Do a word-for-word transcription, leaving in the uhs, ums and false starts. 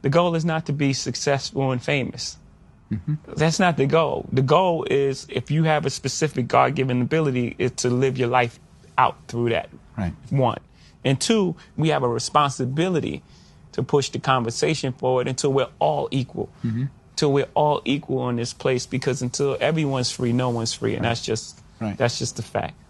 The goal is not to be successful and famous. Mm-hmm. That's not the goal. The goal is, if you have a specific God-given ability, is to live your life out through that. Right. One. And two, we have a responsibility to push the conversation forward until we're all equal. Mm-hmm. Until we're all equal in this place, because until everyone's free, no one's free. And right. that's just right. that's just the fact.